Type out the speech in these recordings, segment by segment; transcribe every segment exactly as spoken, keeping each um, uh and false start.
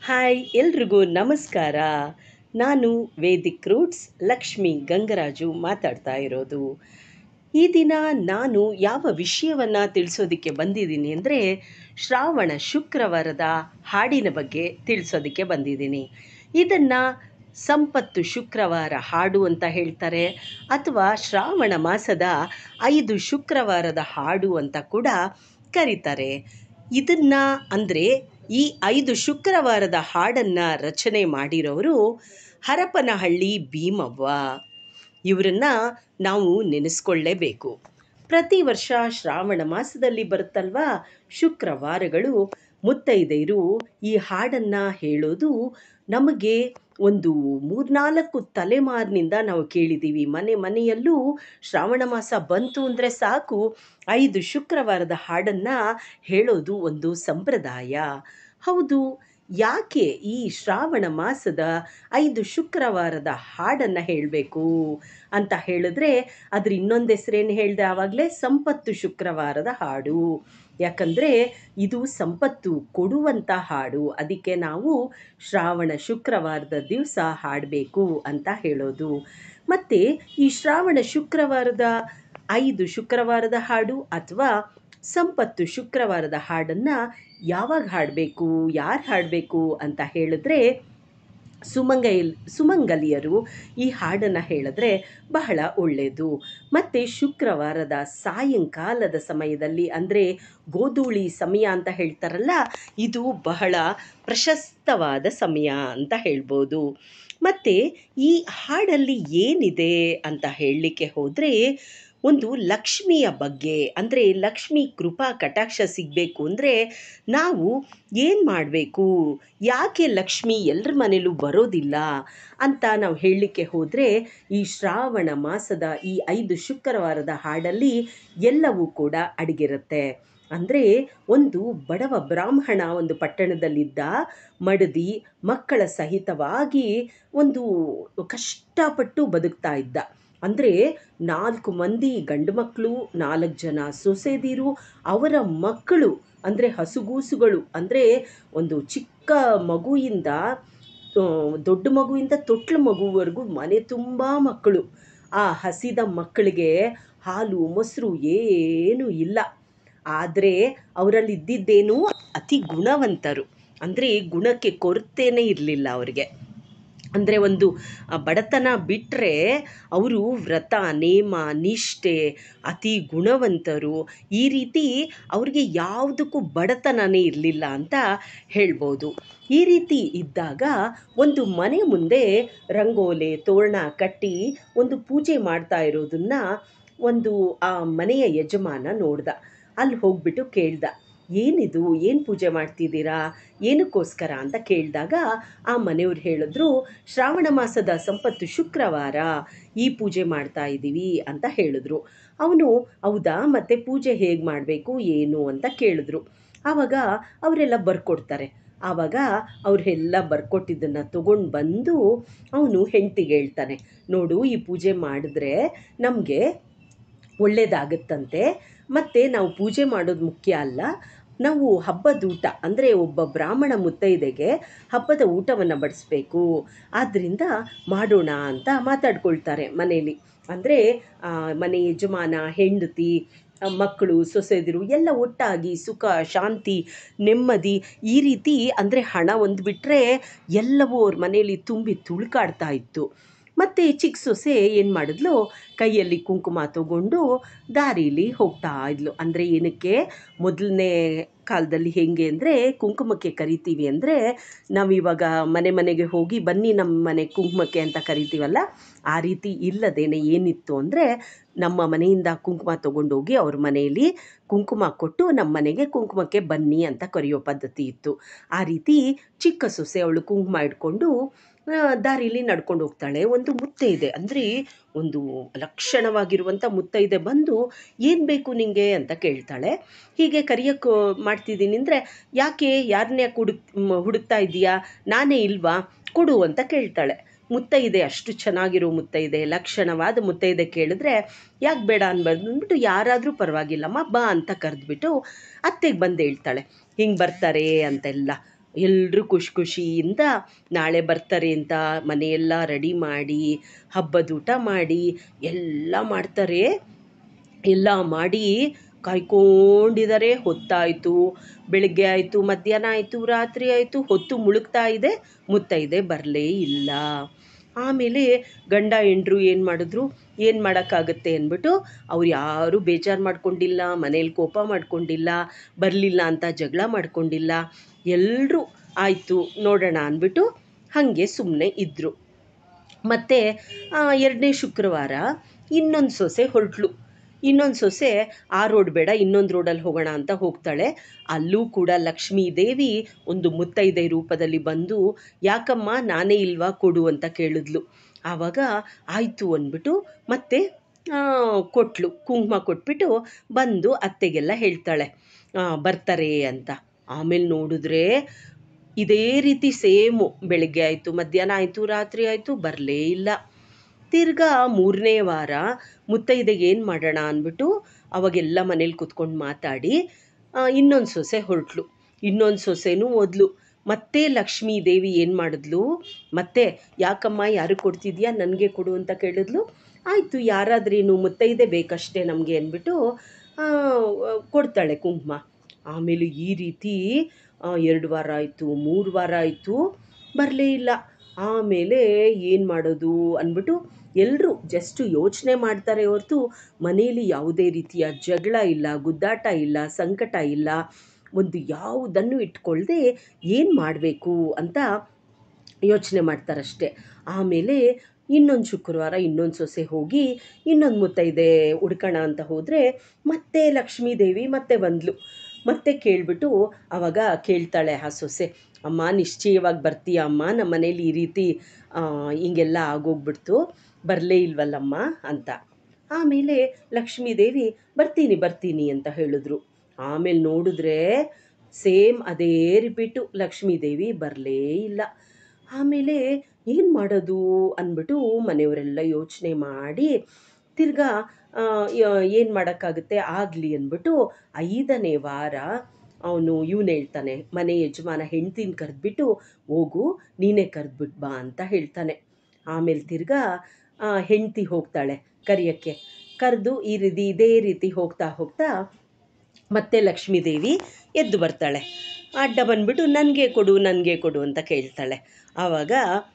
Hi ಎಲ್ರಿಗೂ ನಮಸ್ಕಾರ. ನಾನು ವೇದಿಕ್ ರೂಟ್ಸ್ ಲಕ್ಷ್ಮಿ ಗಂಗರಾಜು ಮಾತಾಡ್ತಾ ಇರೋದು. ಈ ದಿನ ನಾನು ಯಾವ ವಿಷಯವನ್ನು ತಿಳಿಸೋದಕ್ಕೆ ಬಂದಿದ್ದೀನಿ ಅಂದರೆ ಶ್ರಾವಣ ಶುಕ್ರವಾರದ ಹಾಡಿನ ಬಗ್ಗೆ ತಿಳಿಸೋದಕ್ಕೆ ಬಂದಿದ್ದೀನಿ. ಇದನ್ನು ಸಂಪತ್ತು ಶುಕ್ರವಾರ ಹಾಡು ಅಂತ ಹೇಳ್ತಾರೆ, ಅಥವಾ ಶ್ರಾವಣ ಮಾಸದ ಐದು ಶುಕ್ರವಾರದ ಹಾಡು ಅಂತ ಕೂಡ ಕರೀತಾರೆ. ಇದನ್ನು ಅಂದರೆ ಈ ಐದು ಶುಕ್ರವಾರದ ಹಾಡನ್ನು ರಚನೆ ಮಾಡಿರೋರು ಹರಪನಹಳ್ಳಿ ಭೀಮವ್ವ. ಇವರನ್ನು ನಾವು ನೆನೆಸ್ಕೊಳ್ಳೇಬೇಕು. ಪ್ರತಿ ವರ್ಷ ಶ್ರಾವಣ ಮಾಸದಲ್ಲಿ ಬರುತ್ತಲ್ವಾ ಶುಕ್ರವಾರಗಳು, ಮುತ್ತೈದೆಯರು ಈ ಹಾಡನ್ನು ಹೇಳೋದು ನಮಗೆ ಒಂದು ಮೂರ್ನಾಲ್ಕು ತಲೆಮಾರಿನಿಂದ ನಾವು ಕೇಳಿದ್ದೀವಿ. ಮನೆ ಮನೆಯಲ್ಲೂ ಶ್ರಾವಣ ಮಾಸ ಬಂತು ಅಂದರೆ ಸಾಕು, ಐದು ಶುಕ್ರವಾರದ ಹಾಡನ್ನು ಹೇಳೋದು ಒಂದು ಸಂಪ್ರದಾಯ. ಹೌದು, ಯಾಕೆ ಈ ಶ್ರಾವಣ ಮಾಸದ ಐದು ಶುಕ್ರವಾರದ ಹಾಡನ್ನು ಹೇಳಬೇಕು ಅಂತ ಹೇಳಿದ್ರೆ, ಅದ್ರ ಇನ್ನೊಂದು ಹೆಸರೇನು ಹೇಳಿದೆ ಆವಾಗಲೇ, ಸಂಪತ್ತು ಶುಕ್ರವಾರದ ಹಾಡು. ಯಾಕಂದರೆ ಇದು ಸಂಪತ್ತು ಕೊಡುವಂಥ ಹಾಡು, ಅದಕ್ಕೆ ನಾವು ಶ್ರಾವಣ ಶುಕ್ರವಾರದ ದಿವಸ ಹಾಡಬೇಕು ಅಂತ ಹೇಳೋದು. ಮತ್ತು ಈ ಶ್ರಾವಣ ಶುಕ್ರವಾರದ ಐದು ಶುಕ್ರವಾರದ ಹಾಡು ಅಥವಾ ಸಂಪತ್ತು ಶುಕ್ರವಾರದ ಹಾಡನ್ನು ಯಾವಾಗ ಹಾಡಬೇಕು, ಯಾರು ಹಾಡಬೇಕು ಅಂತ ಹೇಳಿದ್ರೆ, ಸುಮಂಗಲ್ ಸುಮಂಗಲಿಯರು ಈ ಹಾಡನ್ನು ಹೇಳಿದ್ರೆ ಬಹಳ ಒಳ್ಳೆಯದು. ಮತ್ತು ಶುಕ್ರವಾರದ ಸಾಯಂಕಾಲದ ಸಮಯದಲ್ಲಿ, ಅಂದರೆ ಗೋಧೂಳಿ ಸಮಯ ಅಂತ ಹೇಳ್ತಾರಲ್ಲ, ಇದು ಬಹಳ ಪ್ರಶಸ್ತವಾದ ಸಮಯ ಅಂತ ಹೇಳ್ಬೋದು. ಮತ್ತು ಈ ಹಾಡಲ್ಲಿ ಏನಿದೆ ಅಂತ ಹೇಳಲಿಕ್ಕೆ ಹೋದರೆ, ಒಂದು ಲಕ್ಷ್ಮಿಯ ಬಗ್ಗೆ, ಅಂದರೆ ಲಕ್ಷ್ಮಿ ಕೃಪಾ ಕಟಾಕ್ಷ ಸಿಗಬೇಕು ಅಂದರೆ ನಾವು ಏನು ಮಾಡಬೇಕು, ಯಾಕೆ ಲಕ್ಷ್ಮಿ ಎಲ್ಲರ ಮನೇಲೂ ಬರೋದಿಲ್ಲ ಅಂತ ನಾವು ಹೇಳಲಿಕ್ಕೆ ಹೋದರೆ, ಈ ಶ್ರಾವಣ ಮಾಸದ ಈ ಐದು ಶುಕ್ರವಾರದ ಹಾಡಲ್ಲಿ ಎಲ್ಲವೂ ಕೂಡ ಅಡಗಿರುತ್ತೆ. ಅಂದರೆ ಒಂದು ಬಡವ ಬ್ರಾಹ್ಮಣ ಒಂದು ಪಟ್ಟಣದಲ್ಲಿದ್ದ, ಮಡದಿ ಮಕ್ಕಳ ಸಹಿತವಾಗಿ ಒಂದು ಕಷ್ಟಪಟ್ಟು ಬದುಕ್ತಾ ಇದ್ದ. ಅಂದರೆ ನಾಲ್ಕು ಮಂದಿ ಗಂಡು ಮಕ್ಕಳು, ನಾಲ್ಕು ಜನ ಸೊಸೆದಿರು, ಅವರ ಮಕ್ಕಳು ಅಂದರೆ ಹಸುಗೂಸುಗಳು, ಅಂದರೆ ಒಂದು ಚಿಕ್ಕ ಮಗುವಿಂದ ದೊಡ್ಡ ಮಗುವಿಂದ ತೊಟ್ಲು ಮಗುವರೆಗೂ ಮನೆ ತುಂಬ ಮಕ್ಕಳು. ಆ ಹಸಿದ ಮಕ್ಕಳಿಗೆ ಹಾಲು ಮೊಸರು ಏನೂ ಇಲ್ಲ. ಆದರೆ ಅವರಲ್ಲಿ ಇದ್ದಿದ್ದೇನು, ಅತಿ ಗುಣವಂತರು, ಅಂದರೆ ಗುಣಕ್ಕೆ ಕೊರತೆಯೇ ಇರಲಿಲ್ಲ ಅವರಿಗೆ. ಅಂದರೆ ಒಂದು ಬಡತನ ಬಿಟ್ಟರೆ ಅವರು ವ್ರತ ನೇಮ ನಿಷ್ಠೆ, ಅತಿ ಗುಣವಂತರು, ಈ ರೀತಿ ಅವ್ರಿಗೆ ಯಾವುದಕ್ಕೂ ಬಡತನನೇ ಇರಲಿಲ್ಲ ಅಂತ ಹೇಳ್ಬೋದು. ಈ ರೀತಿ ಇದ್ದಾಗ ಒಂದು ಮನೆ ಮುಂದೆ ರಂಗೋಲೆ ತೋರಣ ಕಟ್ಟಿ ಒಂದು ಪೂಜೆ ಮಾಡ್ತಾ ಇರೋದನ್ನು ಒಂದು ಆ ಮನೆಯ ಯಜಮಾನ ನೋಡ್ದ. ಅಲ್ಲಿ ಹೋಗ್ಬಿಟ್ಟು ಕೇಳ್ದ, ಏನಿದು, ಏನು ಪೂಜೆ ಮಾಡ್ತಿದ್ದೀರಾ, ಏನಕ್ಕೋಸ್ಕರ ಅಂತ ಕೇಳಿದಾಗ ಆ ಮನೆಯವ್ರು ಹೇಳಿದ್ರು, ಶ್ರಾವಣ ಮಾಸದ ಸಂಪತ್ತು ಶುಕ್ರವಾರ ಈ ಪೂಜೆ ಮಾಡ್ತಾ ಇದ್ದೀವಿ ಅಂತ ಹೇಳಿದ್ರು. ಅವನು ಹೌದಾ, ಮತ್ತು ಪೂಜೆ ಹೇಗೆ ಮಾಡಬೇಕು ಏನು ಅಂತ ಕೇಳಿದ್ರು. ಆವಾಗ ಅವರೆಲ್ಲ ಬರ್ಕೊಡ್ತಾರೆ. ಆವಾಗ ಅವರೆಲ್ಲ ಬರ್ಕೊಟ್ಟಿದ್ದನ್ನು ತೊಗೊಂಡು ಬಂದು ಅವನು ಹೆಂಡ್ತಿಗೆ ಹೇಳ್ತಾನೆ, ನೋಡು, ಈ ಪೂಜೆ ಮಾಡಿದ್ರೆ ನಮಗೆ ಒಳ್ಳೆಯದಾಗತ್ತಂತೆ. ಮತ್ತು ನಾವು ಪೂಜೆ ಮಾಡೋದು ಮುಖ್ಯ ಅಲ್ಲ, ನಾವು ಹಬ್ಬದ ಊಟ, ಅಂದರೆ ಒಬ್ಬ ಬ್ರಾಹ್ಮಣ ಮುತ್ತೈದೆಗೆ ಹಬ್ಬದ ಊಟವನ್ನು ಬಡಿಸ್ಬೇಕು, ಆದ್ದರಿಂದ ಮಾಡೋಣ ಅಂತ ಮಾತಾಡ್ಕೊಳ್ತಾರೆ ಮನೇಲಿ. ಅಂದರೆ ಮನೆ ಯಜಮಾನ, ಹೆಂಡತಿ, ಮಕ್ಕಳು, ಸೊಸೆದಿರು ಎಲ್ಲ ಒಟ್ಟಾಗಿ ಸುಖ ಶಾಂತಿ ನೆಮ್ಮದಿ ಈ ರೀತಿ, ಅಂದರೆ ಹಣ ಒಂದು ಬಿಟ್ಟರೆ ಎಲ್ಲವೂ ಅವ್ರ ಮನೆಯಲ್ಲಿ ತುಂಬಿ ತುಳುಕಾಡ್ತಾ ಇತ್ತು. ಮತ್ತು ಚಿಕ್ಕ ಸೊಸೆ ಏನು ಮಾಡಿದ್ಲು, ಕೈಯಲ್ಲಿ ಕುಂಕುಮ ತಗೊಂಡು ದಾರೀಲಿ ಹೋಗ್ತಾ ಇದ್ಲು. ಅಂದರೆ ಏನಕ್ಕೆ, ಮೊದಲನೇ ಕಾಲದಲ್ಲಿ ಹೇಗೆ ಅಂದರೆ ಕುಂಕುಮಕ್ಕೆ ಕರಿತೀವಿ ಅಂದರೆ, ನಾವಿವಾಗ ಮನೆ ಮನೆಗೆ ಹೋಗಿ ಬನ್ನಿ ನಮ್ಮ ಮನೆ ಕುಂಕುಮಕ್ಕೆ ಅಂತ ಕರಿತೀವಲ್ಲ, ಆ ರೀತಿ ಇಲ್ಲದೇನೆ ಏನಿತ್ತು ಅಂದರೆ, ನಮ್ಮ ಮನೆಯಿಂದ ಕುಂಕುಮ ತೊಗೊಂಡೋಗಿ ಅವ್ರ ಮನೆಯಲ್ಲಿ ಕುಂಕುಮ ಕೊಟ್ಟು ನಮ್ಮ ಮನೆಗೆ ಕುಂಕುಮಕ್ಕೆ ಬನ್ನಿ ಅಂತ ಕರೆಯೋ ಪದ್ಧತಿ ಇತ್ತು. ಆ ರೀತಿ ಚಿಕ್ಕ ಸೊಸೆ ಅವಳು ಕುಂಕುಮ ಇಟ್ಕೊಂಡು ದಾರೀಲಿ ನಡ್ಕೊಂಡು ಹೋಗ್ತಾಳೆ. ಒಂದು ಮುತ್ತೈದೆ, ಅಂದರೆ ಒಂದು ಲಕ್ಷಣವಾಗಿರುವಂಥ ಮುತ್ತೈದೆ ಬಂದು, ಏನು ಬೇಕು ನಿನಗೆ ಅಂತ ಕೇಳ್ತಾಳೆ. ಹೀಗೆ ಕರಿಯೋಕ್ಕೆ ಮಾಡ್ತಿದ್ದೀನಿ ಅಂದರೆ, ಯಾಕೆ, ಯಾರನ್ನ ಯಾಕೆ ಹುಡುಕ್ ಹುಡುಕ್ತಾ ಇದ್ದೀಯಾ, ನಾನೇ ಇಲ್ವಾ, ಕೊಡು ಅಂತ ಕೇಳ್ತಾಳೆ. ಮುತ್ತೈದೆ ಅಷ್ಟು ಚೆನ್ನಾಗಿರೋ ಮುತ್ತೈದೆ, ಲಕ್ಷಣವಾದ ಮುತ್ತೈದೆ ಕೇಳಿದ್ರೆ ಯಾಕೆ ಬೇಡ ಅನ್ಬಾರ್ದು ಅಂದ್ಬಿಟ್ಟು, ಯಾರಾದರೂ ಪರವಾಗಿಲ್ಲಮ್ಮ ಬಾ ಅಂತ ಕರೆದ್ಬಿಟ್ಟು ಅತ್ತೆಗೆ ಬಂದು ಹೇಳ್ತಾಳೆ, ಹಿಂಗೆ ಬರ್ತಾರೆ ಅಂತೆಲ್ಲ. ಎಲ್ಲರೂ ಖುಷಿ ಖುಷಿಯಿಂದ ನಾಳೆ ಬರ್ತಾರೆ ಅಂತ ಮನೆಯೆಲ್ಲ ರೆಡಿ ಮಾಡಿ ಹಬ್ಬದ ಊಟ ಮಾಡಿ ಎಲ್ಲ ಮಾಡ್ತಾರೆ. ಎಲ್ಲ ಮಾಡಿ ಕಾಯ್ಕೊಂಡಿದ್ದಾರೆ. ಹೊತ್ತಾಯಿತು, ಬೆಳಗ್ಗೆ ಆಯಿತು, ಮಧ್ಯಾಹ್ನ ಆಯಿತು, ರಾತ್ರಿ ಆಯಿತು, ಹೊತ್ತು ಮುಳುಗ್ತಾ ಇದೆ, ಮುತ್ತೈದೆ ಬರಲೇ ಇಲ್ಲ. ಆಮೇಲೆ ಗಂಡ ಹೆಂಡ್ರು ಏನು ಮಾಡಿದ್ರು, ಏನು ಮಾಡೋಕ್ಕಾಗತ್ತೆ ಅಂದ್ಬಿಟ್ಟು ಅವ್ರು ಯಾರೂ ಬೇಜಾರು ಮಾಡ್ಕೊಂಡಿಲ್ಲ, ಮನೇಲಿ ಕೋಪ ಮಾಡ್ಕೊಂಡಿಲ್ಲ, ಬರಲಿಲ್ಲ ಅಂತ ಜಗಳ ಮಾಡ್ಕೊಂಡಿಲ್ಲ. ಎಲ್ಲರೂ ಆಯಿತು ನೋಡೋಣ ಅಂದ್ಬಿಟ್ಟು ಹಾಗೆ ಸುಮ್ಮನೆ ಇದ್ದರು. ಮತ್ತು ಎರಡನೇ ಶುಕ್ರವಾರ ಇನ್ನೊಂದು ಸೊಸೆ ಹೊರಟ್ಲು. ಇನ್ನೊಂದು ಸೊಸೆ ಆ ರೋಡ್ ಬೇಡ ಇನ್ನೊಂದು ರೋಡಲ್ಲಿ ಹೋಗೋಣ ಅಂತ ಹೋಗ್ತಾಳೆ. ಅಲ್ಲೂ ಕೂಡ ಲಕ್ಷ್ಮೀ ದೇವಿ ಒಂದು ಮುತ್ತೈದೆ ರೂಪದಲ್ಲಿ ಬಂದು, ಯಾಕಮ್ಮ ನಾನೇ ಇಲ್ವಾ ಕೊಡು ಅಂತ ಕೇಳಿದ್ಲು. ಆವಾಗ ಆಯಿತು ಅಂದ್ಬಿಟ್ಟು ಮತ್ತೆ ಕೊಟ್ಲು, ಕುಂಕುಮ ಕೊಟ್ಬಿಟ್ಟು ಬಂದು ಅತ್ತೆಗೆಲ್ಲ ಹೇಳ್ತಾಳೆ ಬರ್ತಾರೆ ಅಂತ. ಆಮೇಲೆ ನೋಡಿದ್ರೆ ಇದೇ ರೀತಿ ಸೇಮು ಬೆಳಗ್ಗೆ ಆಯಿತು, ಮಧ್ಯಾಹ್ನ ಆಯಿತು, ರಾತ್ರಿ ಆಯಿತು, ಬರಲೇ ಇಲ್ಲ. ತಿರ್ಗಾ ಮೂರನೇ ವಾರ ಮುತ್ತೈದೆಗೆ ಏನು ಮಾಡೋಣ ಅಂದ್ಬಿಟ್ಟು ಅವಾಗೆಲ್ಲ ಮನೇಲಿ ಕೂತ್ಕೊಂಡು ಮಾತಾಡಿ ಇನ್ನೊಂದು ಸೊಸೆ ಹೊರಟ್ಲು. ಇನ್ನೊಂದು ಸೊಸೆನೂ ಓದ್ಲು. ಮತ್ತೆ ಲಕ್ಷ್ಮೀ ದೇವಿ ಏನು ಮಾಡಿದ್ಲು, ಮತ್ತೆ ಯಾಕಮ್ಮ ಯಾರಿಗೆ ಕೊಡ್ತಿದ್ಯಾ, ನನಗೆ ಕೊಡು ಅಂತ ಕೇಳಿದ್ಲು. ಆಯಿತು ಯಾರಾದ್ರೇನು ಮುತ್ತೈದೆ ಬೇಕಷ್ಟೇ ನಮಗೆ ಅಂದ್ಬಿಟ್ಟು ಕೊಡ್ತಾಳೆ ಕುಂಕುಮ. ಆಮೇಲೆ ಈ ರೀತಿ ಎರಡು ವಾರ ಆಯಿತು, ಮೂರು ವಾರ ಆಯಿತು, ಬರಲೇ ಇಲ್ಲ. ಆಮೇಲೆ ಏನು ಮಾಡೋದು ಅಂದ್ಬಿಟ್ಟು ಎಲ್ಲರೂ ಜಸ್ಟು ಯೋಚನೆ ಮಾಡ್ತಾರೆ ಹೊರತು ಮನೇಲಿ ಯಾವುದೇ ರೀತಿಯ ಜಗಳ ಇಲ್ಲ, ಗುದ್ದಾಟ ಇಲ್ಲ, ಸಂಕಟ ಇಲ್ಲ, ಒಂದು ಯಾವುದನ್ನು ಇಟ್ಕೊಳ್ಳದೆ ಏನು ಮಾಡಬೇಕು ಅಂತ ಯೋಚನೆ ಮಾಡ್ತಾರಷ್ಟೆ. ಆಮೇಲೆ ಇನ್ನೊಂದು ಶುಕ್ರವಾರ ಇನ್ನೊಂದು ಸೊಸೆ ಹೋಗಿ ಇನ್ನೊಂದು ಮುತ್ತೈದೆ ಹುಡ್ಕೋಣ ಅಂತ ಹೋದರೆ ಮತ್ತೆ ಲಕ್ಷ್ಮೀ ದೇವಿ ಮತ್ತೆ ಬಂದಳು. ಮತ್ತೆ ಕೇಳಿಬಿಟ್ಟು ಆವಾಗ ಕೇಳ್ತಾಳೆ ಆ ಸೊಸೆ, ಅಮ್ಮ ನಿಶ್ಚಯವಾಗಿ ಬರ್ತೀಯ ಅಮ್ಮ, ನಮ್ಮ ಮನೇಲಿ ಈ ರೀತಿ ಹಿಂಗೆಲ್ಲ ಆಗೋಗ್ಬಿಡ್ತು, ಬರಲೇ ಇಲ್ವಲ್ಲಮ್ಮ ಅಂತ. ಆಮೇಲೆ ಲಕ್ಷ್ಮೀ ದೇವಿ ಬರ್ತೀನಿ ಬರ್ತೀನಿ ಅಂತ ಹೇಳಿದ್ರು. ಆಮೇಲೆ ನೋಡಿದ್ರೆ ಸೇಮ್ ಅದೇ ರಿಪೀಟು, ಲಕ್ಷ್ಮೀ ದೇವಿ ಬರಲೇ ಇಲ್ಲ. ಆಮೇಲೆ ಏನು ಮಾಡೋದು ಅಂದ್ಬಿಟ್ಟು ಮನೆಯವರೆಲ್ಲ ಯೋಚನೆ ಮಾಡಿ ತಿರ್ಗಾ ಏನು ಮಾಡೋಕ್ಕಾಗುತ್ತೆ ಆಗಲಿ ಅಂದ್ಬಿಟ್ಟು ಐದನೇ ವಾರ ಅವನು ಇವನು ಹೇಳ್ತಾನೆ, ಮನೆ ಯಜಮಾನ ಹೆಂಡ್ತಿನ ಕರೆದ್ಬಿಟ್ಟು ಹೋಗು ನೀನೇ ಕರೆದ್ಬಿಟ್ಟು ಬಾ ಅಂತ ಹೇಳ್ತಾನೆ. ಆಮೇಲೆ ತಿರ್ಗಾ ಹೆಂಡ್ತಿ ಹೋಗ್ತಾಳೆ ಕರಿಯೋಕ್ಕೆ. ಕರೆದು ಈ ರೀತಿ ಇದೇ ರೀತಿ ಹೋಗ್ತಾ ಹೋಗ್ತಾ ಮತ್ತೆ ಲಕ್ಷ್ಮೀ ದೇವಿ ಎದ್ದು ಬರ್ತಾಳೆ. ಅಡ್ಡ ಬಂದ್ಬಿಟ್ಟು ನನಗೆ ಕೊಡು ನನಗೆ ಕೊಡು ಅಂತ ಕೇಳ್ತಾಳೆ. ಆವಾಗ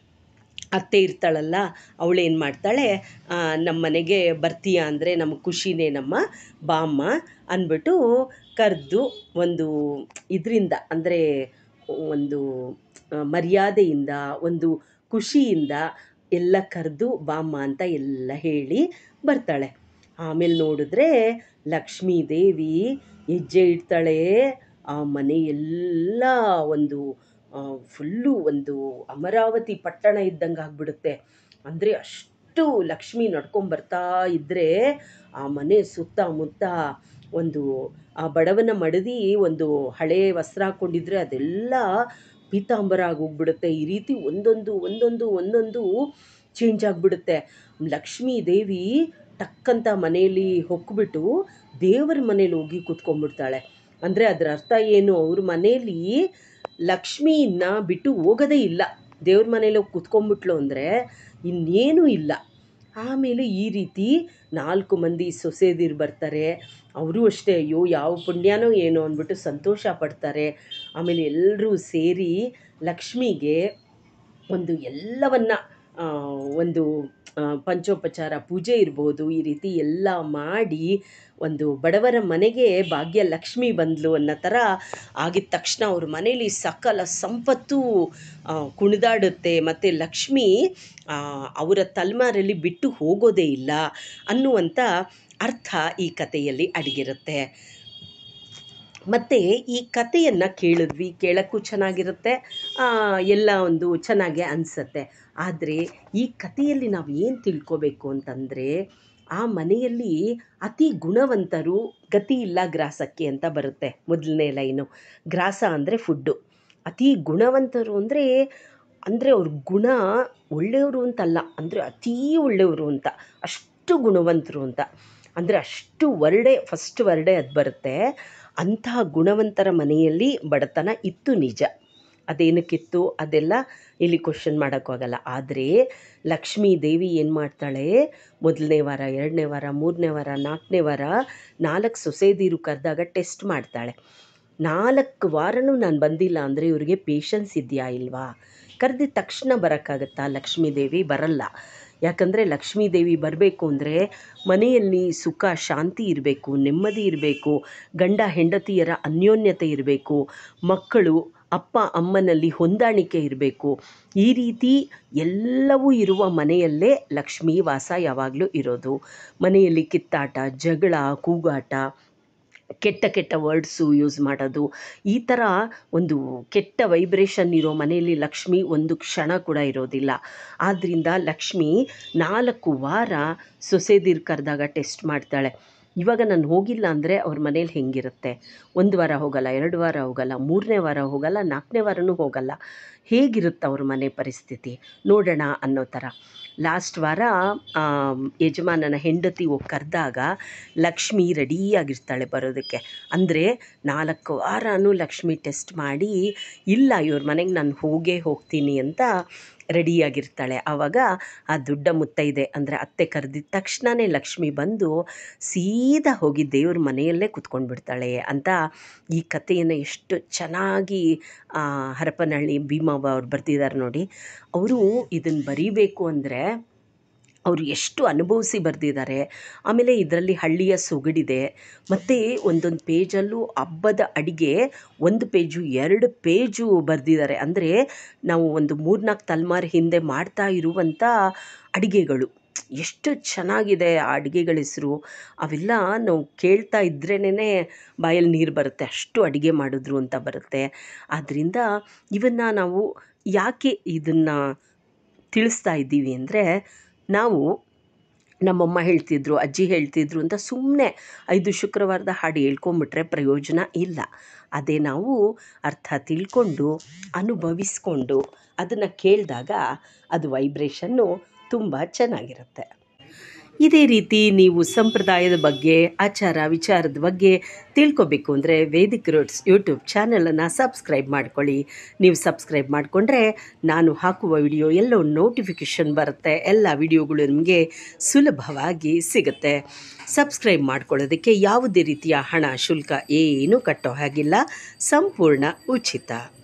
ಅತ್ತೆ ಇರ್ತಾಳಲ್ಲ, ಅವಳೇನು ಮಾಡ್ತಾಳೆ, ನಮ್ಮ ಮನೆಗೆ ಬರ್ತೀಯ ಅಂದರೆ ನಮಗೆ ಖುಷಿನೇ ನಮ್ಮ, ಬಾಮ್ಮ ಅಂದ್ಬಿಟ್ಟು ಕರೆದು ಒಂದು ಇದರಿಂದ ಅಂದರೆ ಒಂದು ಮರ್ಯಾದೆಯಿಂದ ಒಂದು ಖುಷಿಯಿಂದ ಎಲ್ಲ ಕರೆದು ಬಾಮ್ಮ ಅಂತ ಎಲ್ಲ ಹೇಳಿ ಬರ್ತಾಳೆ. ಆಮೇಲೆ ನೋಡಿದ್ರೆ ಲಕ್ಷ್ಮೀ ದೇವಿ ಹೆಜ್ಜೆ ಇಡ್ತಾಳೆ. ಆ ಮನೆ ಎಲ್ಲ ಒಂದು ಫುಲ್ಲು ಒಂದು ಅಮರಾವತಿ ಪಟ್ಟಣ ಇದ್ದಂಗೆ ಆಗಿಬಿಡುತ್ತೆ. ಅಂದರೆ ಅಷ್ಟು ಲಕ್ಷ್ಮಿ ನಡ್ಕೊಂಬರ್ತಾ ಇದ್ದರೆ ಆ ಮನೆ ಸುತ್ತಮುತ್ತ ಒಂದು ಆ ಬಡವನ ಮಡದಿ ಒಂದು ಹಳೆ ವಸ್ತ್ರ ಹಾಕ್ಕೊಂಡಿದ್ರೆ ಅದೆಲ್ಲ ಪೀತಾಂಬರ ಆಗೋಗ್ಬಿಡುತ್ತೆ. ಈ ರೀತಿ ಒಂದೊಂದು ಒಂದೊಂದು ಒಂದೊಂದು ಚೇಂಜ್ ಆಗಿಬಿಡುತ್ತೆ. ಲಕ್ಷ್ಮೀ ದೇವಿ ಟಕ್ಕಂತ ಮನೆಯಲ್ಲಿ ಹೊಕ್ಬಿಟ್ಟು ದೇವರ ಮನೇಲಿ ಹೋಗಿ ಕೂತ್ಕೊಂಡ್ಬಿಡ್ತಾಳೆ. ಅಂದರೆ ಅದರ ಅರ್ಥ ಏನು, ಅವ್ರ ಮನೇಲಿ ಲಕ್ಷ್ಮಿಯನ್ನ ಬಿಟ್ಟು ಹೋಗೋದೇ ಇಲ್ಲ. ದೇವ್ರ ಮನೇಲಿ ಹೋಗಿ ಕೂತ್ಕೊಂಡ್ಬಿಟ್ಲು ಅಂದರೆ ಇನ್ನೇನೂ ಇಲ್ಲ. ಆಮೇಲೆ ಈ ರೀತಿ ನಾಲ್ಕು ಮಂದಿ ಸೊಸೆದಿರು ಬರ್ತಾರೆ. ಅವರು ಅಷ್ಟೇ ಅಯ್ಯೋ ಯಾವ ಪುಣ್ಯನೋ ಏನೋ ಅಂದ್ಬಿಟ್ಟು ಸಂತೋಷ ಪಡ್ತಾರೆ. ಆಮೇಲೆ ಎಲ್ಲರೂ ಸೇರಿ ಲಕ್ಷ್ಮಿಗೆ ಒಂದು ಎಲ್ಲವನ್ನ ಒಂದು ಪಂಚೋಪಚಾರ ಪೂಜೆ ಇರ್ಬೋದು, ಈ ರೀತಿ ಎಲ್ಲ ಮಾಡಿ ಒಂದು ಬಡವರ ಮನೆಗೆ ಭಾಗ್ಯ ಲಕ್ಷ್ಮಿ ಬಂದಳು ಅನ್ನೋ ಥರ ಆಗಿದ ತಕ್ಷಣ ಅವ್ರ ಮನೇಲಿ ಸಕಲ ಸಂಪತ್ತು ಕುಣಿದಾಡುತ್ತೆ. ಮತ್ತು ಲಕ್ಷ್ಮಿ ಅವರ ತಲೆಮಾರಲ್ಲಿ ಬಿಟ್ಟು ಹೋಗೋದೇ ಇಲ್ಲ ಅನ್ನುವಂಥ ಅರ್ಥ ಈ ಕಥೆಯಲ್ಲಿ ಅಡಗಿರುತ್ತೆ. ಮತ್ತು ಈ ಕಥೆಯನ್ನು ಕೇಳಿದ್ವಿ, ಕೇಳೋಕ್ಕೂ ಚೆನ್ನಾಗಿರುತ್ತೆ, ಎಲ್ಲ ಒಂದು ಚೆನ್ನಾಗೇ ಅನಿಸುತ್ತೆ. ಆದರೆ ಈ ಕಥೆಯಲ್ಲಿ ನಾವು ಏನು ತಿಳ್ಕೊಬೇಕು ಅಂತಂದರೆ, ಆ ಮನೆಯಲ್ಲಿ ಅತಿ ಗುಣವಂತರು ಗತಿ ಇಲ್ಲ ಗ್ರಾಸಕ್ಕೆ ಅಂತ ಬರುತ್ತೆ ಮೊದಲನೇ ಲೈನು. ಗ್ರಾಸ ಅಂದರೆ ಫುಡ್ಡು. ಅತಿ ಗುಣವಂತರು ಅಂದರೆ ಅಂದರೆ ಅವ್ರ ಗುಣ ಒಳ್ಳೆಯವರು ಅಂತಲ್ಲ, ಅಂದರೆ ಅತೀ ಒಳ್ಳೆಯವರು ಅಂತ, ಅಷ್ಟು ಗುಣವಂತರು ಅಂತ. ಅಂದರೆ ಅಷ್ಟು ವರ್ಡೆ ಫಸ್ಟ್ ವರ್ಡೆ ಅದು ಬರುತ್ತೆ. ಅಂತಹ ಗುಣವಂತರ ಮನೆಯಲ್ಲಿ ಬಡತನ ಇತ್ತು ನಿಜ, ಅದೇನಕ್ಕಿತ್ತು ಅದೆಲ್ಲ ಇಲ್ಲಿ ಕ್ವಶನ್ ಮಾಡೋಕ್ಕಾಗಲ್ಲ. ಆದರೆ ಲಕ್ಷ್ಮೀ ದೇವಿ ಏನು ಮಾಡ್ತಾಳೆ, ಮೊದಲನೇ ವಾರ, ಎರಡನೇ ವಾರ, ಮೂರನೇ ವಾರ, ನಾಲ್ಕನೇ ವಾರ ನಾಲ್ಕು ಸೊಸೆದೀರು ಕರೆದಾಗ ಟೆಸ್ಟ್ ಮಾಡ್ತಾಳೆ. ನಾಲ್ಕು ವಾರನೂ ನಾನು ಬಂದಿಲ್ಲ ಅಂದರೆ ಇವ್ರಿಗೆ ಪೇಷನ್ಸ್ ಇದೆಯಾ ಇಲ್ವಾ? ಕರೆದಿದ್ದ ತಕ್ಷಣ ಬರೋಕ್ಕಾಗತ್ತಾ? ಲಕ್ಷ್ಮೀ ದೇವಿ ಬರಲ್ಲ. ಯಾಕಂದರೆ ಲಕ್ಷ್ಮೀ ದೇವಿ ಬರಬೇಕು ಅಂದರೆ ಮನೆಯಲ್ಲಿ ಸುಖ ಶಾಂತಿ ಇರಬೇಕು, ನೆಮ್ಮದಿ ಇರಬೇಕು, ಗಂಡ ಹೆಂಡತಿಯರ ಅನ್ಯೋನ್ಯತೆ ಇರಬೇಕು, ಮಕ್ಕಳು ಅಪ್ಪ ಅಮ್ಮನಲ್ಲಿ ಹೊಂದಾಣಿಕೆ ಇರಬೇಕು. ಈ ರೀತಿ ಎಲ್ಲವೂ ಇರುವ ಮನೆಯಲ್ಲೇ ಲಕ್ಷ್ಮೀ ವಾಸ ಯಾವಾಗಲೂ ಇರೋದು. ಮನೆಯಲ್ಲಿ ಕಿತ್ತಾಟ, ಜಗಳ, ಕೂಗಾಟ, ಕೆಟ್ಟ ಕೆಟ್ಟ ವರ್ಡ್ಸು ಯೂಸ್ ಮಾಡೋದು, ಈ ಥರ ಒಂದು ಕೆಟ್ಟ ವೈಬ್ರೇಷನ್ ಇರೋ ಮನೆಯಲ್ಲಿ ಲಕ್ಷ್ಮಿ ಒಂದು ಕ್ಷಣ ಕೂಡ ಇರೋದಿಲ್ಲ. ಆದ್ದರಿಂದ ಲಕ್ಷ್ಮಿ ನಾಲ್ಕು ವಾರ ಸೊಸೆದೀರು ಕರೆದಾಗ ಟೆಸ್ಟ್ ಮಾಡ್ತಾಳೆ. ಇವಾಗ ನಾನು ಹೋಗಿಲ್ಲ ಅಂದರೆ ಅವ್ರ ಮನೇಲಿ ಹೆಂಗಿರುತ್ತೆ? ಒಂದು ವಾರ ಹೋಗಲ್ಲ, ಎರಡು ವಾರ ಹೋಗಲ್ಲ, ಮೂರನೇ ವಾರ ಹೋಗಲ್ಲ, ನಾಲ್ಕನೇ ವಾರನೂ ಹೋಗಲ್ಲ. ಹೇಗಿರುತ್ತೆ ಅವ್ರ ಮನೆ ಪರಿಸ್ಥಿತಿ ನೋಡೋಣ ಅನ್ನೋ ಥರ. ಲಾಸ್ಟ್ ವಾರ ಯಜಮಾನನ ಹೆಂಡತಿ ಹೋಗಿ ಕರೆದಾಗ ಲಕ್ಷ್ಮಿ ರೆಡಿಯಾಗಿರ್ತಾಳೆ ಬರೋದಕ್ಕೆ. ಅಂದರೆ ನಾಲ್ಕು ವಾರನೂ ಲಕ್ಷ್ಮಿ ಟೆಸ್ಟ್ ಮಾಡಿ ಇಲ್ಲ ಇವ್ರ ಮನೆಗೆ ನಾನು ಹೋಗೇ ಹೋಗ್ತೀನಿ ಅಂತ ರೆಡಿಯಾಗಿರ್ತಾಳೆ. ಆವಾಗ ಆ ದೊಡ್ಡ ಮುತ್ತೈದೆ ಅಂದರೆ ಅತ್ತೆ ಕರೆದಿದ್ದ ತಕ್ಷಣವೇ ಲಕ್ಷ್ಮಿ ಬಂದು ಸೀದಾ ಹೋಗಿ ದೇವ್ರ ಮನೆಯಲ್ಲೇ ಕೂತ್ಕೊಂಡ್ಬಿಡ್ತಾಳೆ ಅಂತ ಈ ಕಥೆಯನ್ನು ಎಷ್ಟು ಚೆನ್ನಾಗಿ ಹರಪನಹಳ್ಳಿ ಭೀಮವ್ವ ಅವ್ರು ಬರ್ತಿದ್ದಾರೆ ನೋಡಿ. ಅವರು ಇದನ್ನು ಬರೀಬೇಕು ಅಂದರೆ ಅವರು ಎಷ್ಟು ಅನುಭವಿಸಿ ಬರೆದಿದ್ದಾರೆ. ಆಮೇಲೆ ಇದರಲ್ಲಿ ಹಳ್ಳಿಯ ಸೊಗಡಿದೆ. ಮತ್ತು ಒಂದೊಂದು ಪೇಜಲ್ಲೂ ಹಬ್ಬದ ಅಡುಗೆ ಒಂದು ಪೇಜು ಎರಡು ಪೇಜು ಬರೆದಿದ್ದಾರೆ. ಅಂದರೆ ನಾವು ಒಂದು ಮೂರ್ನಾಲ್ಕು ತಲೆಮಾರು ಹಿಂದೆ ಮಾಡ್ತಾ ಇರುವಂಥ ಅಡುಗೆಗಳು ಎಷ್ಟು ಚೆನ್ನಾಗಿದೆ ಆ ಅಡುಗೆಗಳ ಹೆಸರು. ಅವೆಲ್ಲ ನಾವು ಕೇಳ್ತಾ ಇದ್ರೇನೆ ಬಾಯಲ್ಲಿ ನೀರು ಬರುತ್ತೆ, ಅಷ್ಟು ಅಡುಗೆ ಮಾಡಿದ್ರು ಅಂತ ಬರುತ್ತೆ. ಆದ್ದರಿಂದ ಇವನ್ನು ನಾವು ಯಾಕೆ ಇದನ್ನು ತಿಳಿಸ್ತಾ ಇದ್ದೀವಿ ಅಂದರೆ, ನಾವು ನಮ್ಮಮ್ಮ ಹೇಳ್ತಿದ್ರು, ಅಜ್ಜಿ ಹೇಳ್ತಿದ್ರು ಅಂತ ಸುಮ್ಮನೆ ಐದು ಶುಕ್ರವಾರದ ಹಾಡು ಹೇಳ್ಕೊಂಬಿಟ್ರೆ ಪ್ರಯೋಜನ ಇಲ್ಲ. ಅದೇ ನಾವು ಅರ್ಥ ತಿಳ್ಕೊಂಡು ಅನುಭವಿಸ್ಕೊಂಡು ಅದನ್ನು ಕೇಳಿದಾಗ ಅದು ವೈಬ್ರೇಷನ್ನು ತುಂಬ ಚೆನ್ನಾಗಿರುತ್ತೆ. ಇದೇ ರೀತಿ ನೀವು ಸಂಪ್ರದಾಯದ ಬಗ್ಗೆ, ಆಚಾರ ವಿಚಾರದ ಬಗ್ಗೆ ತಿಳ್ಕೊಬೇಕು ಅಂದರೆ ವೇದಿಕ್ ರೂಟ್ಸ್ ಯೂಟ್ಯೂಬ್ ಚಾನಲನ್ನು ಸಬ್ಸ್ಕ್ರೈಬ್ ಮಾಡ್ಕೊಳ್ಳಿ. ನೀವು ಸಬ್ಸ್ಕ್ರೈಬ್ ಮಾಡಿಕೊಂಡ್ರೆ ನಾನು ಹಾಕುವ ವಿಡಿಯೋ ಎಲ್ಲೋ ನೋಟಿಫಿಕೇಷನ್ ಬರುತ್ತೆ, ಎಲ್ಲ ವಿಡಿಯೋಗಳು ನಿಮಗೆ ಸುಲಭವಾಗಿ ಸಿಗುತ್ತೆ. ಸಬ್ಸ್ಕ್ರೈಬ್ ಮಾಡ್ಕೊಳ್ಳೋದಕ್ಕೆ ಯಾವುದೇ ರೀತಿಯ ಹಣ ಶುಲ್ಕ ಏನೂ ಕಟ್ಟೋ ಹಾಗಿಲ್ಲ, ಸಂಪೂರ್ಣ ಉಚಿತ.